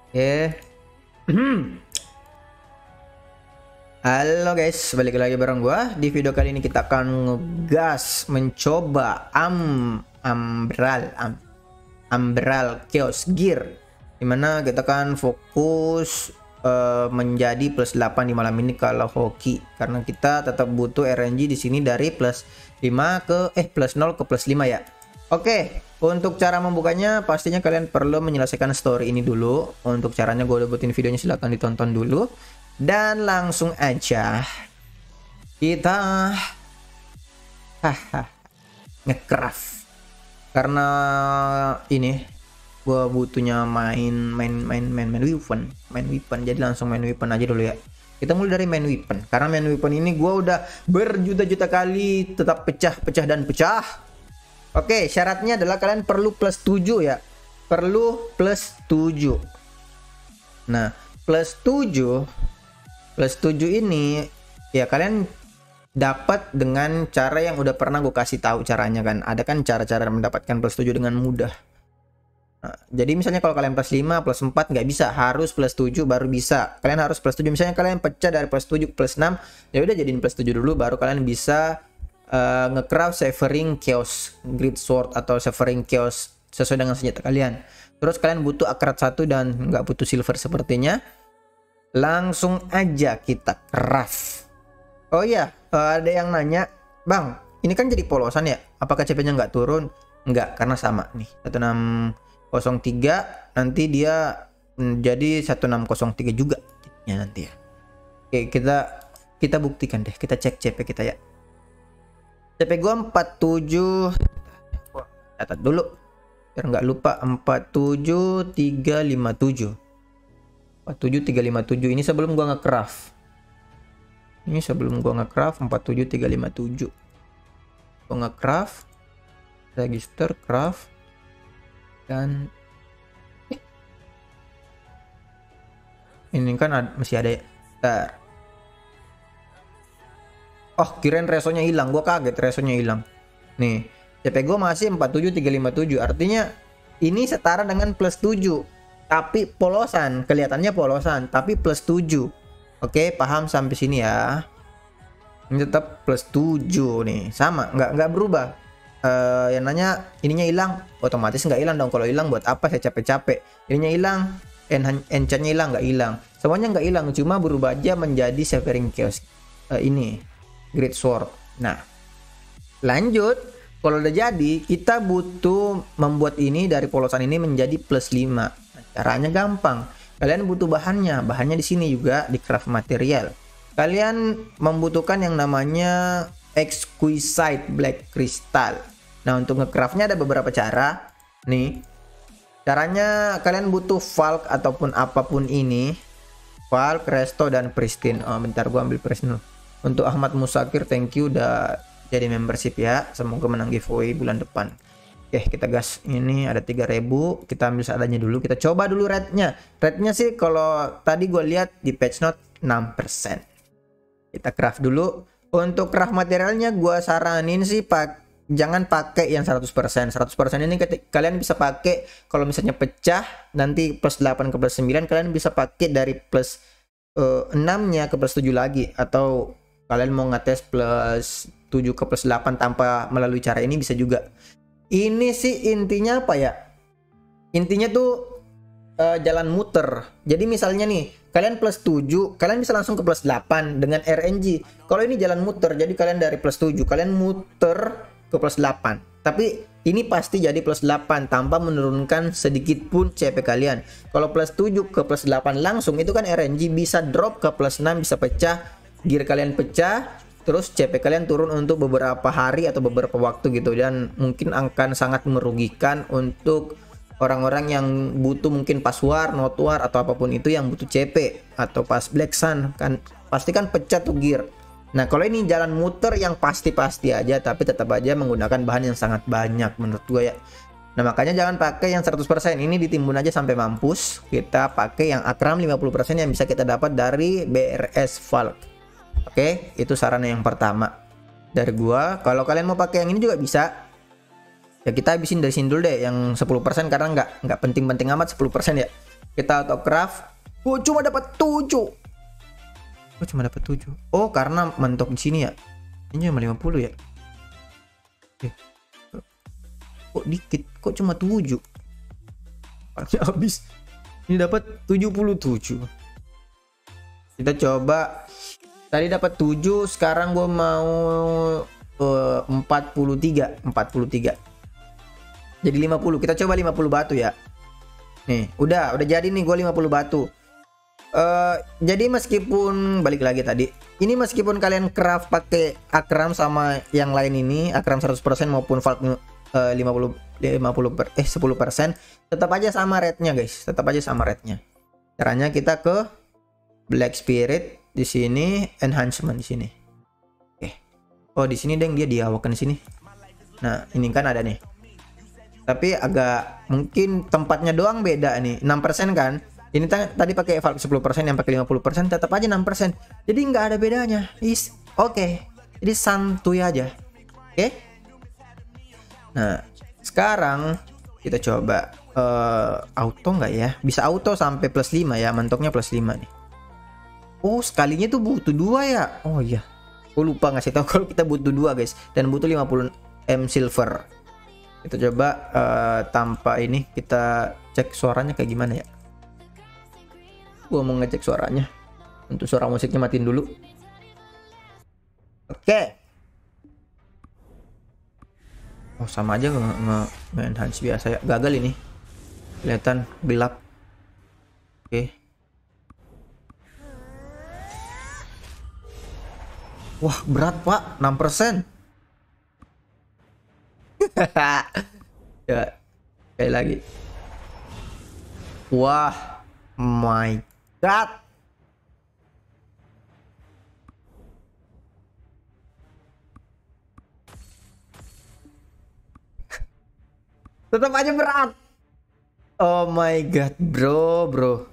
Oke. Halo guys, balik lagi bareng gua. Di video kali ini kita akan ngegas mencoba Umbral Chaos Gear, dimana kita akan fokus menjadi plus 8 di malam ini kalau hoki, karena kita tetap butuh RNG di sini dari plus 5 ke plus 0 ke plus 5 ya. Oke, untuk cara membukanya pastinya kalian perlu menyelesaikan story ini dulu. Untuk caranya gue udah buatin videonya, silahkan ditonton dulu. Dan langsung aja kita ngecraft. Karena ini gue butuhnya main weapon. Jadi langsung main weapon aja dulu ya. Kita mulai dari main weapon. Karena main weapon ini gue udah berjuta-juta kali tetap pecah dan pecah. Oke, syaratnya adalah kalian perlu plus 7 ya. Perlu plus 7. Nah, plus 7 ini ya kalian dapat dengan cara yang udah pernah gue kasih tahu caranya kan. Ada kan cara-cara mendapatkan plus 7 dengan mudah. Nah, jadi misalnya kalau kalian plus 5, plus 4 nggak bisa, harus plus 7 baru bisa. Kalian harus plus 7. Misalnya kalian pecah dari plus 7 ke plus 6, ya udah jadiin plus 7 dulu baru kalian bisa ngecraft Severing Chaos Great Sword atau Severing Chaos sesuai dengan senjata kalian. Terus kalian butuh akrat 1 dan nggak butuh silver sepertinya. Langsung aja kita craft. Oh iya, ada yang nanya, Bang, ini kan jadi polosan ya? Apakah CP-nya nggak turun? Nggak, karena sama nih. 1603 nanti dia jadi 1603 juga ya nanti ya. Oke, kita buktikan deh. Kita cek CP kita ya. CP gua 47. Catat dulu biar nggak lupa. 47357. 47357 ini sebelum gua nge-craft. 47357. Gua nge-craft, register craft dan ini kan masih ada ya. Bentar. Oh, kirain resonya hilang. Gua kaget resonya hilang. Nih, CP gua masih 47357. Artinya ini setara dengan plus 7. Tapi polosan, kelihatannya polosan, tapi plus 7. Oke, paham sampai sini ya. Ini tetap plus 7 nih. Sama, nggak berubah. Yang nanya ininya hilang, otomatis nggak hilang dong. Kalau hilang buat apa saya capek-capek? Ininya hilang, enchantnya hilang, nggak hilang. Semuanya nggak hilang, cuma berubah aja menjadi Severing Chaos ini Great Sword. Nah, lanjut. Kalau udah jadi, kita butuh membuat ini dari polosan ini menjadi plus 5. Nah, caranya gampang. Kalian butuh bahannya. Bahannya di sini juga di craft material. Kalian membutuhkan yang namanya Exquisite Black Crystal. Nah, untuk ngecraftnya ada beberapa cara. Nih, caranya kalian butuh Valk ataupun apapun ini. Valk, Resto, dan Pristine. Oh, bentar gua ambil Pristine. Untuk Ahmad Musakir, thank you udah jadi membership ya. Semoga menang giveaway bulan depan. Oke, kita gas. Ini ada 3000. Kita ambil seadanya dulu. Kita coba dulu rate-nya. Rate-nya sih kalau tadi gue lihat di patch note 6%. Kita craft dulu. Untuk craft materialnya gue saranin sih jangan pakai yang 100%. 100% ini kalian bisa pakai kalau misalnya pecah nanti plus 8 ke plus 9, kalian bisa pakai dari plus 6-nya ke plus 7 lagi, atau kalian mau ngetes plus 7 ke plus 8 tanpa melalui cara ini bisa juga. Ini sih intinya apa ya? Intinya tuh jalan muter. Jadi misalnya nih, kalian plus 7, kalian bisa langsung ke plus 8 dengan RNG. Kalau ini jalan muter, jadi kalian dari plus 7, kalian muter ke plus 8. Tapi ini pasti jadi plus 8 tanpa menurunkan sedikit pun CP kalian. Kalau plus 7 ke plus 8 langsung, itu kan RNG bisa drop ke plus 6, bisa pecah, gear kalian pecah, terus CP kalian turun untuk beberapa hari atau beberapa waktu gitu. Dan mungkin akan sangat merugikan untuk orang-orang yang butuh mungkin pas war, not war, atau apapun itu yang butuh CP. Atau pas Black Sun, kan pasti kan pecah tuh gear. Nah, kalau ini jalan muter yang pasti-pasti aja, tapi tetap aja menggunakan bahan yang sangat banyak menurut gue ya. Nah, makanya jangan pakai yang 100%. Ini ditimbun aja sampai mampus. Kita pakai yang akram 50% yang bisa kita dapat dari BRS Valk. Oke, itu saran yang pertama dari gua. Kalau kalian mau pakai yang ini juga bisa. Ya kita habisin dari sini dulu deh yang 10%, karena nggak penting-penting amat 10% ya. Kita auto craft. Gue cuma dapat 7. Gue cuma dapat 7. Oh, karena mentok di sini ya. Ini cuma 50 ya. Oke. Kok dikit? Kok cuma 7? Habis. Ini dapat 77. Kita coba. Tadi dapat 7, sekarang gue mau 43. Jadi 50. Kita coba 50 batu ya. Nih, udah jadi nih gue 50 batu. Jadi meskipun balik lagi tadi, ini meskipun kalian craft pakai akram sama yang lain ini, akram 100% maupun Valk 10%, tetap aja sama rate-nya guys, tetap aja sama rate-nya. Caranya kita ke Black Spirit di sini, enhancement di sini. Oke. Oh, di sini deng, dia diawakkan di sini. Nah, ini kan ada nih. Tapi agak mungkin tempatnya doang beda nih. 6% kan? Ini tadi pakai Valk 10%, yang pakai 50%, tetap aja 6%. Jadi nggak ada bedanya. Oke. Jadi santuy aja. Oke. Nah, sekarang kita coba auto nggak ya? Bisa auto sampai plus 5 ya. Mentoknya plus 5 nih. Oh, sekalinya tuh butuh 2 ya. Oh iya. Gue lupa ngasih tahu kalau kita butuh 2 guys. Dan butuh 50 M silver. Kita coba tanpa ini kita cek suaranya kayak gimana ya. Gua mau ngecek suaranya. Untuk suara musiknya matiin dulu. Oke. Oh, sama aja nge-enhance biasa ya. Gagal ini. Kelihatan gelap. Oke. Wah, berat pak. 6%. Ya, sekali lagi. Wah, my god. Tetap aja berat. Oh my god, bro.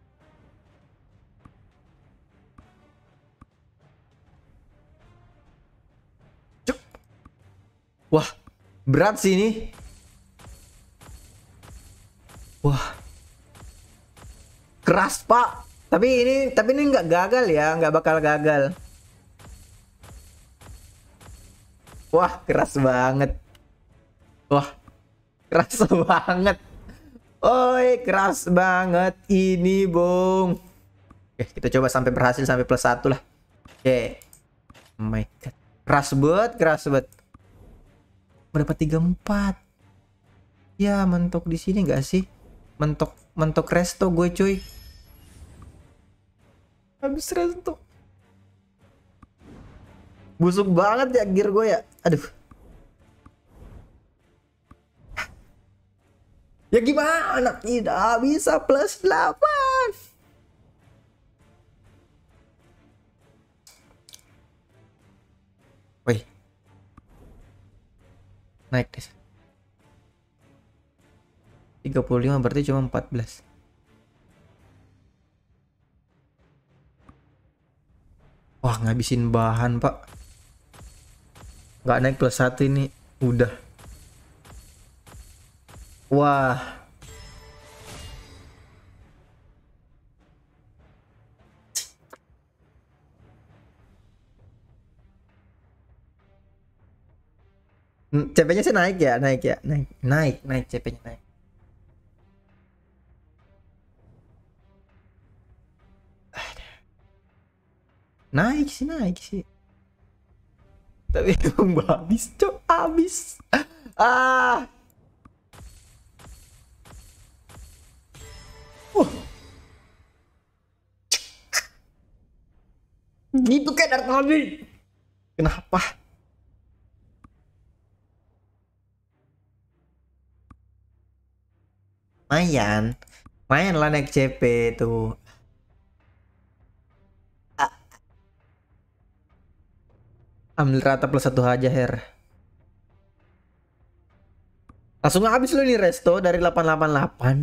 Cuk. Wah, berat sih ini. Wah, keras pak. Tapi ini nggak gagal ya, nggak bakal gagal. Wah, keras banget. Wah, keras banget. Oi, keras banget ini, Bung. Oke, kita coba sampai berhasil sampai plus 1 lah. Oke. Oh my god. Keras banget. Berapa 34? Ya, mentok di sini nggak sih? Mentok resto gue, cuy. Habis resto. Busuk banget ya gear gue ya. Aduh. Ya gimana? Tidak bisa plus 8. Wih. Naik deh. 35 berarti cuma 14. Wah, ngabisin bahan, Pak. Nggak naik plus 1 ini. Udah. Wah. CP-nya sih naik ya. Naik CP-nya naik. Naik sih. Tapi emang habis, cok, habis. Ah. Gitu kayak dari tadi. Kenapa? Mayan lah naik CP tuh. Ambil rata plus 1 aja, Her. Langsung habis lo nih resto dari 888.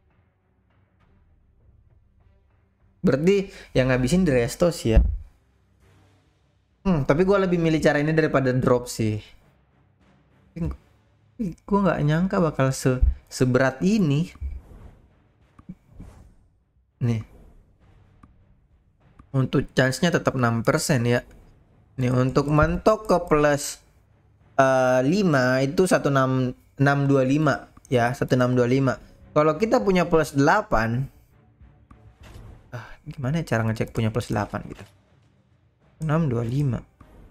Berarti yang ngabisin di resto sih ya. Tapi gue lebih milih cara ini daripada drop sih. Gue nggak nyangka bakal seberat ini. Nih. Untuk chance-nya tetap 6% ya. Nih untuk mentok ke plus 5 itu 1625 ya, 1625. Kalau kita punya plus 8, gimana cara ngecek punya plus 8 gitu? 625.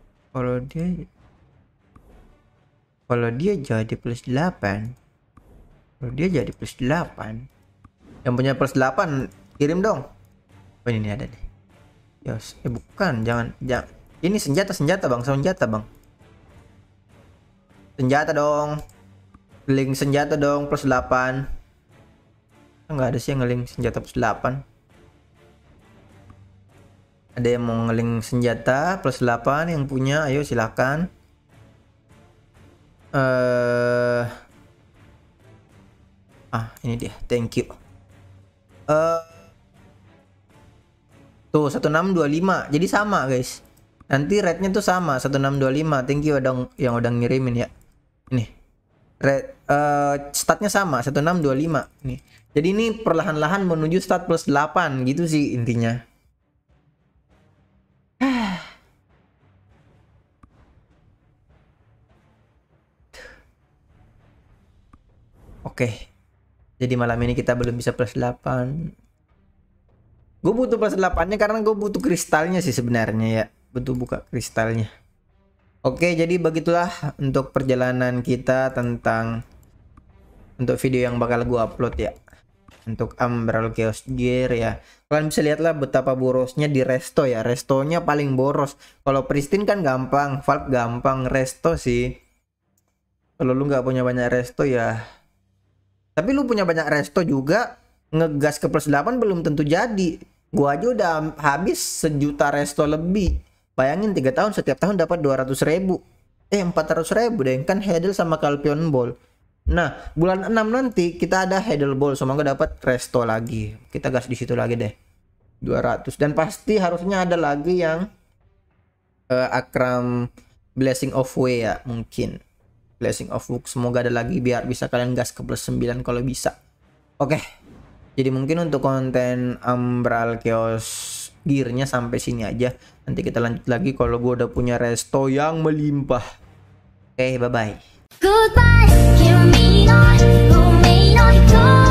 Kalau dia jadi plus 8. Kalau dia jadi plus 8. Yang punya plus 8 kirim dong. Oh ini ada nih. Yos, bukan, jangan. Ini senjata bang, senjata dong. Link senjata dong plus 8. Enggak ada sih yang ngelink senjata plus 8. Ada yang mau ngelink senjata plus 8 yang punya, ayo silakan. Ini dia, thank you. Tuh 1625, jadi sama guys. Nanti rate-nya tuh sama 1625. Thank you yang udah ngirimin ya. Ini rate statnya sama 1625 nih. Jadi ini perlahan-lahan menuju stat plus 8 gitu sih intinya. Oke. Jadi malam ini kita belum bisa plus 8. Gue butuh plus 8-nya karena gue butuh kristalnya sih sebenarnya ya. Butuh buka kristalnya. Oke, jadi begitulah untuk perjalanan kita untuk video yang bakal gue upload ya. Untuk Umbral Chaos Gear ya. Kalian bisa lihatlah betapa borosnya di resto ya. Restonya paling boros. Kalau Pristine kan gampang, Valve gampang, resto sih. Kalau lu nggak punya banyak resto ya. Tapi lu punya banyak resto juga, ngegas ke plus 8 belum tentu jadi. Gua aja udah habis 1 juta resto lebih. Bayangin 3 tahun, setiap tahun dapat 200.000. 400.000 deh, kan Hedel sama Calpion Ball. Nah, bulan 6 nanti kita ada Hedel Ball, semoga dapat resto lagi. Kita gas di situ lagi deh. 200 dan pasti harusnya ada lagi yang Akram Blessing of Way ya, mungkin. Blessing of Book, semoga ada lagi biar bisa kalian gas ke plus 9 kalau bisa. Oke. Jadi mungkin untuk konten Umbral Chaos Gear-nya sampai sini aja. Nanti kita lanjut lagi kalau gue udah punya resto yang melimpah. Oke, bye-bye. Goodbye,